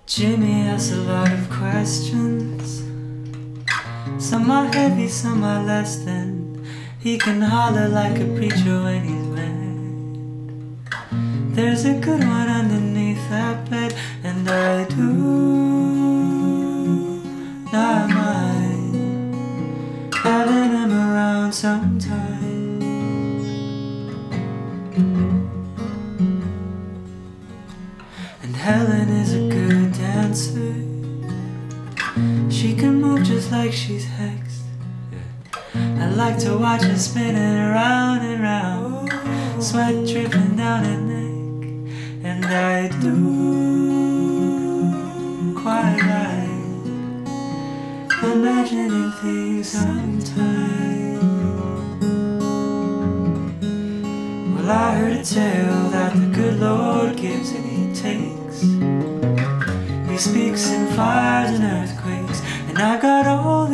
Jimmy has a lot of questions. Some are heavy, some are less than. He can holler like a preacher when he's mad. There's a good one underneath that bed, and I do not mind having him around sometime. And Helen is a good dancer. She can move just like she's hexed. I like to watch her spinning around and round, sweat dripping down her neck. And I do quite like imagining things sometimes. Well, I heard a tale that the good Lord gives and He takes. He speaks in fires and earthquakes, and I got all